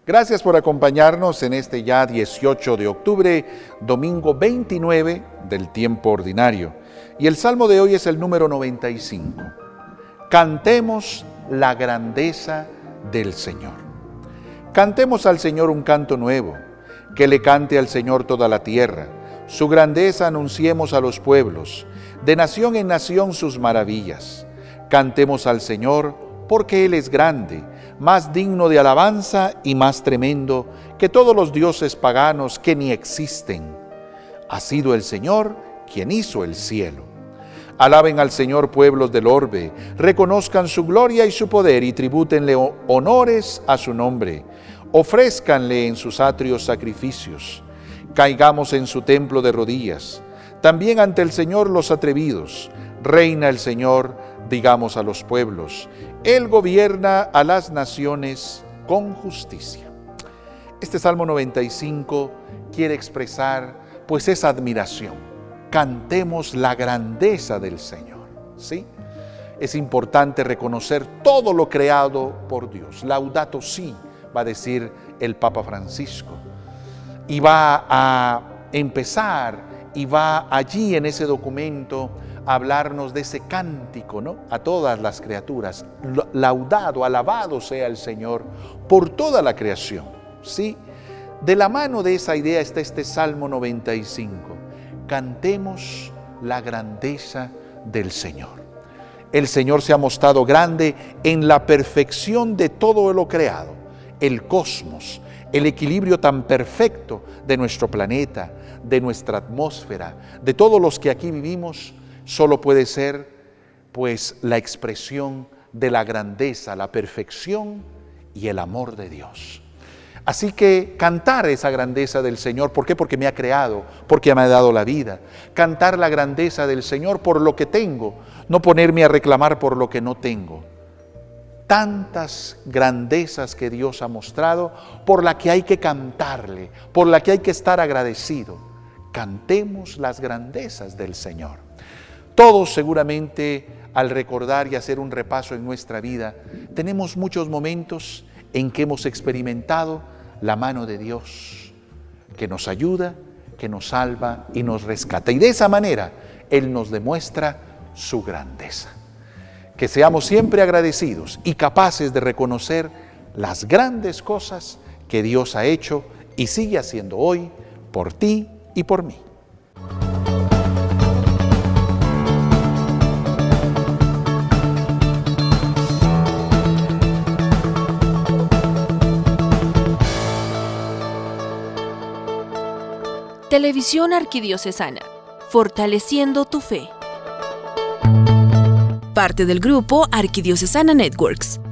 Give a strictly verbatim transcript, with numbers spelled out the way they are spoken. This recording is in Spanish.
Gracias por acompañarnos en este ya dieciocho de octubre, domingo veintinueve del tiempo ordinario. Y el salmo de hoy es el número noventa y cinco. Cantemos la grandeza del Señor. Cantemos al Señor un canto nuevo, que le cante al Señor toda la tierra. Su grandeza anunciemos a los pueblos, de nación en nación sus maravillas. Cantemos al Señor porque Él es grande, más digno de alabanza y más tremendo que todos los dioses paganos que ni existen. Ha sido el Señor quien hizo el cielo. Alaben al Señor pueblos del orbe, reconozcan su gloria y su poder y tribútenle honores a su nombre. Ofrézcanle en sus atrios sacrificios. Caigamos en su templo de rodillas. También ante el Señor los atrevidos. Reina el Señor, digamos a los pueblos. Él gobierna a las naciones con justicia. Este Salmo noventa y cinco quiere expresar pues esa admiración. Cantemos la grandeza del Señor, ¿sí? Es importante reconocer todo lo creado por Dios. Laudato si, va a decir el Papa Francisco. Y va a empezar y va allí en ese documento a hablarnos de ese cántico, ¿no? A todas las criaturas. Laudado, alabado sea el Señor por toda la creación, ¿sí? De la mano de esa idea está este Salmo noventa y cinco. Cantemos la grandeza del Señor. El Señor se ha mostrado grande en la perfección de todo lo creado, el cosmos, el equilibrio tan perfecto de nuestro planeta, de nuestra atmósfera, de todos los que aquí vivimos, solo puede ser pues la expresión de la grandeza, la perfección y el amor de Dios. Así que cantar esa grandeza del Señor, ¿por qué? Porque me ha creado, porque me ha dado la vida. Cantar la grandeza del Señor por lo que tengo, no ponerme a reclamar por lo que no tengo. Tantas grandezas que Dios ha mostrado, por la que hay que cantarle, por la que hay que estar agradecido. Cantemos las grandezas del Señor. Todos seguramente al recordar y hacer un repaso en nuestra vida, tenemos muchos momentos en que hemos experimentado la mano de Dios, que nos ayuda, que nos salva y nos rescata. Y de esa manera Él nos demuestra su grandeza. Que seamos siempre agradecidos y capaces de reconocer las grandes cosas que Dios ha hecho y sigue haciendo hoy por ti y por mí. Televisión Arquidiocesana, fortaleciendo tu fe. Parte del grupo Arquidiocesana Networks.